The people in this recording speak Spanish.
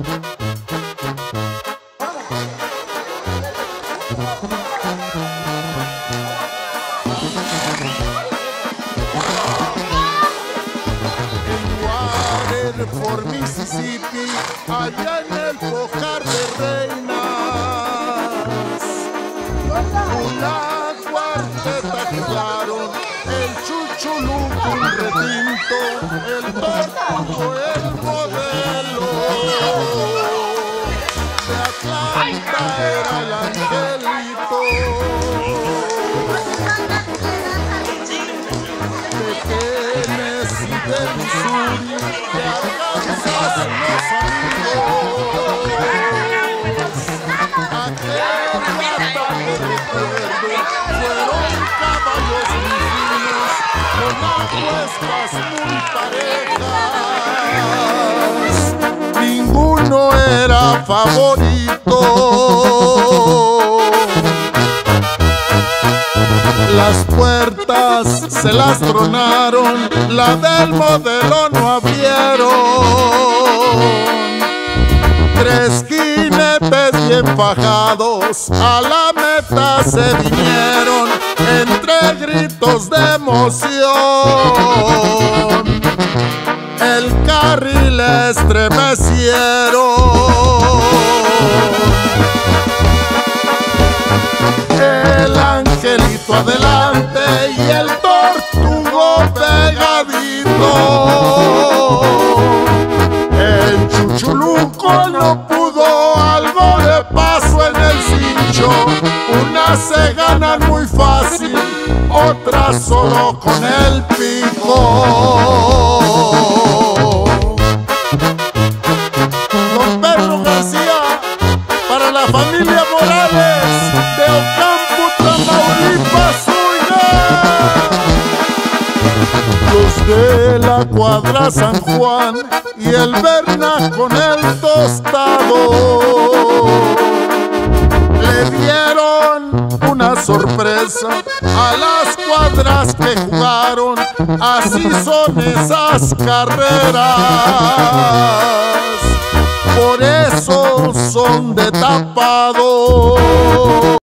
Por Mississippi, allá en el Fojar de Reinas, una cuarteta jugaron, el Chuchuluco, un retinto, el Tortugo, el Modelo. De Atlanta era el Angelito, de Tennessee, de Missouri, de Arkansas, los amigos. Aquella tarde recuerdo, fueron caballos muy finos, con apuestas muy parejas. Ninguno era favorito. Las puertas se las tronaron, la del Modelo no abrieron. 3 jinetes bien fajados a la meta se vinieron, entre gritos de emoción el carril estremecieron. El Angelito adelante y el Tortugo pegadito. El Chuchuluco no pudo, algo le pasó en el cincho. Unas se ganan muy fácil, otras solo con el pico. Don Pedro García, para la familia Morales de Ocampo, Tamaulipas, los de la cuadra San Juan y el Berna con el Tostado le dieron una sorpresa a las cuadras que jugaron. Así son esas carreras, por eso son de tapado.